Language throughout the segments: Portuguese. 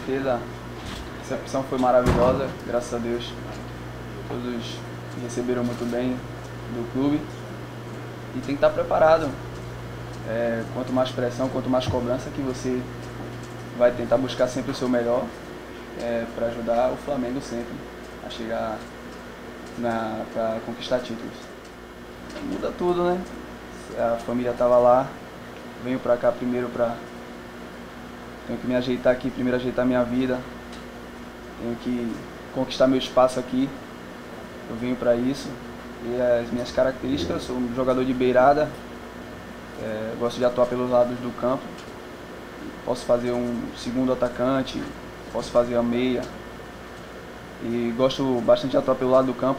certeza, a recepção foi maravilhosa, graças a Deus. Todos me receberam muito bem do clube e tem que estar preparado. Quanto mais pressão, quanto mais cobrança, que você vai tentar buscar sempre o seu melhor para ajudar o Flamengo sempre a chegar para conquistar títulos. Muda tudo, né? A família estava lá, venho para cá primeiro tenho que me ajeitar aqui, primeiro ajeitar minha vida, tenho que conquistar meu espaço aqui, eu venho para isso. E as minhas características, eu sou um jogador de beirada, gosto de atuar pelos lados do campo, posso fazer um segundo atacante, posso fazer a meia, e gosto bastante de atuar pelo lado do campo.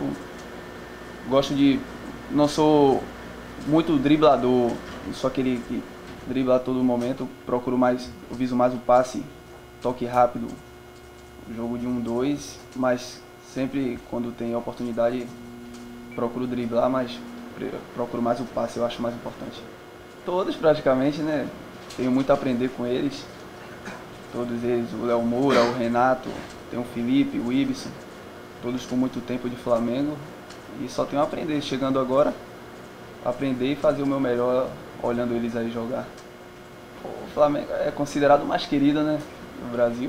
Não sou muito driblador, sou aquele que dribla a todo momento, eu viso mais o passe, toque rápido, o jogo de 1-2, mas sempre quando tem a oportunidade procuro driblar, mas procuro mais o passe, eu acho mais importante. Todos praticamente, né? Tenho muito a aprender com eles, todos eles, o Léo Moura, o Renato, tem o Felipe, o Ibson, todos com muito tempo de Flamengo, e só tenho a aprender, chegando agora, aprender e fazer o meu melhor olhando eles aí jogar. O Flamengo é considerado o mais querido, né, no Brasil.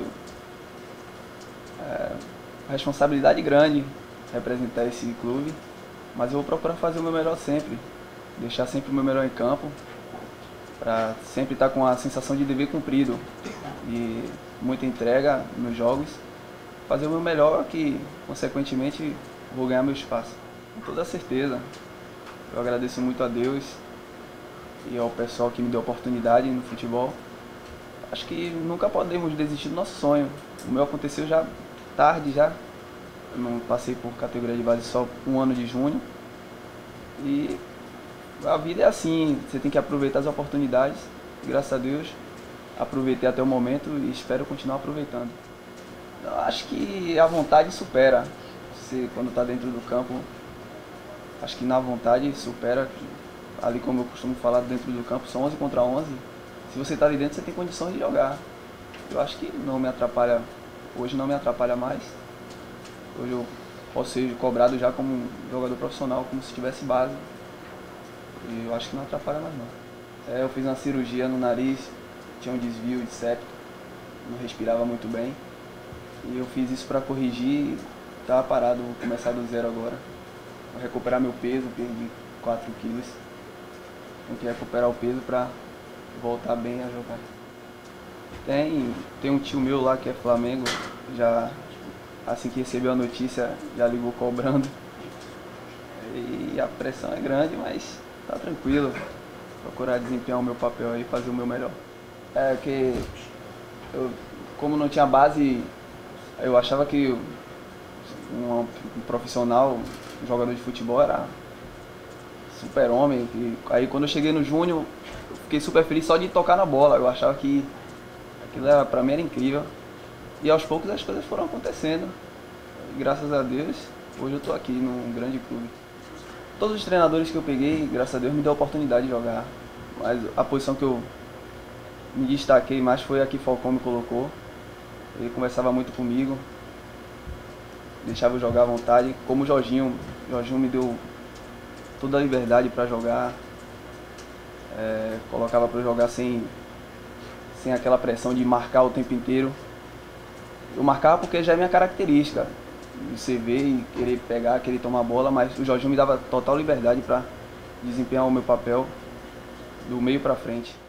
Uma responsabilidade grande representar esse clube, mas eu vou procurar fazer o meu melhor sempre, deixar sempre o meu melhor em campo, para sempre estar com a sensação de dever cumprido e muita entrega nos jogos, fazer o meu melhor que, consequentemente, vou ganhar meu espaço. Com toda certeza, eu agradeço muito a Deus e ao pessoal que me deu oportunidade no futebol. Acho que nunca podemos desistir do nosso sonho. O meu aconteceu já tarde, eu não passei por categoria de base só um ano de júnior. E a vida é assim, você tem que aproveitar as oportunidades. Graças a Deus, aproveitei até o momento e espero continuar aproveitando. Eu acho que a vontade supera. Você, quando está dentro do campo, acho que na vontade supera. Ali, como eu costumo falar, dentro do campo são 11 contra 11. Se você está ali dentro, você tem condição de jogar. Eu acho que não me atrapalha, hoje não me atrapalha mais. Hoje eu posso ser cobrado já como um jogador profissional, como se tivesse base. E eu acho que não atrapalha mais não. Eu fiz uma cirurgia no nariz, tinha um desvio de septo, não respirava muito bem. E eu fiz isso para corrigir, estava parado, vou começar do zero agora. Vou recuperar meu peso, perdi 4 quilos. Tenho que recuperar o peso para voltar bem a jogar. Tem um tio meu lá que é Flamengo, já assim que recebeu a notícia já ligou cobrando. E a pressão é grande, mas tá tranquilo. Procurar desempenhar o meu papel aí e fazer o meu melhor. Que como não tinha base, eu achava que um profissional, um jogador de futebol era super-homem. Aí quando eu cheguei no Júnior, eu fiquei super feliz só de tocar na bola. Eu achava que aquilo pra mim era incrível. E aos poucos as coisas foram acontecendo. E, graças a Deus, hoje eu tô aqui num grande clube. Todos os treinadores que eu peguei, graças a Deus, me deu a oportunidade de jogar. Mas a posição que eu me destaquei mais foi a que Falcão me colocou. Ele conversava muito comigo, deixava eu jogar à vontade. Como o Jorginho me deu toda a liberdade para jogar, colocava para eu jogar sem aquela pressão de marcar o tempo inteiro. Eu marcava porque já é minha característica, você ver e querer pegar, querer tomar bola, mas o Jorginho me dava total liberdade para desempenhar o meu papel do meio para frente.